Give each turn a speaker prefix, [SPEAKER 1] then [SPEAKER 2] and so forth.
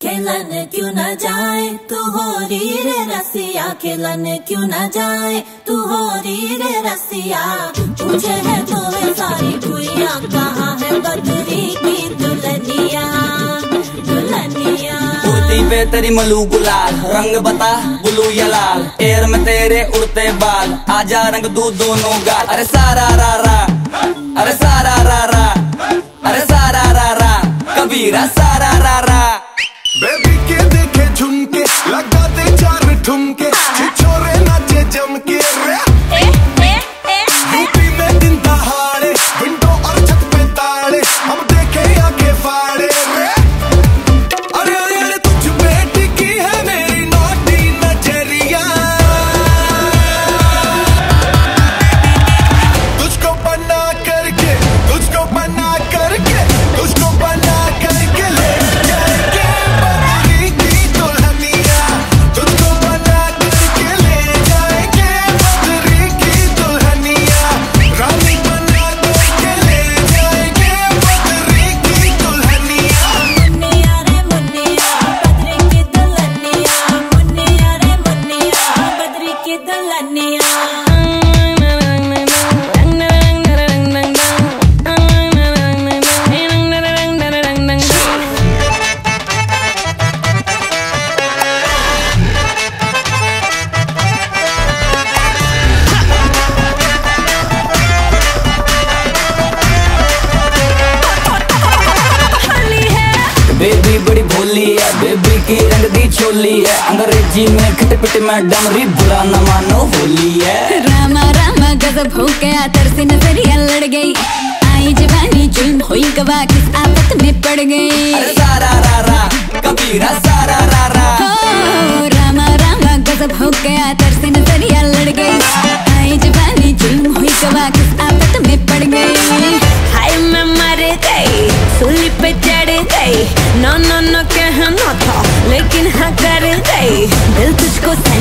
[SPEAKER 1] खेलन क्यों न जाए तू हो री रे रसिया, खेलन क्यों न जाए तू हो री रे रसिया। पूछे है तो वे सारी कुइया, कहाँ है बदरी की दुल्हनिया दुल्हनिया।
[SPEAKER 2] कुर्ती पे तेरी मलू गुलाल, रंग बता ब्लू या लाल, एयर में तेरे उड़ते बाल, आजा रंग दू दोनों गाल। अरे सारा रा रा, अरे सारा रा रा, अरे सारा रा रा, कबीरा सारा रा रा।
[SPEAKER 3] बेबी के देखे झुमके, लगा दे चार ठुमके, छिछोरे नाचे जम के रे। यूपी में दिन दहाड़े, विंडो और छत पे ताड़े, हम देखे आके फाड़े रे। अरे अरे अरे तुझ पे टिकी है मेरी नौटी नजरिया, तुझको बना करके, तुझको बना करके, तुझको बना करके ले जाएंगे बदरी की दुल्हनिया, तुझको बना करके ले जाएंगे बदरी की दुल्हनिया, रानी बना करके ले जाएंगे बदरी की दुल्हनिया।
[SPEAKER 1] मुन्निया रे मुन्निया बदरी की दुल्हनिया, मुन्निया रे मुन्निया बदरी की दुल्हनिया।
[SPEAKER 2] बेबी बड़ी भोली है, बेबी की रंग दी चोली है, अंग्रेजी में खटपट में डमरी, बुरा न मानो होली है।
[SPEAKER 4] रामा रामा गजब हो गया, तरसे नजरिया लड़ गई, आई जवानी जुल्म हुई गवा, किस आफत में पड़ गई।
[SPEAKER 2] अरे सारा रा रा, कबीरा सारा रा रा।
[SPEAKER 4] हो रामा रामा गजब हो गया, तरसे नजरिया लड़ गई, आई जवानी जुल्म हुई गवा, किस आफत में पड़ गई।
[SPEAKER 5] हाय मैं मर गई, सूली पे चढ़ गई, नो नो नो कहना था लेकिन हाँ कर गई, दिल तुझको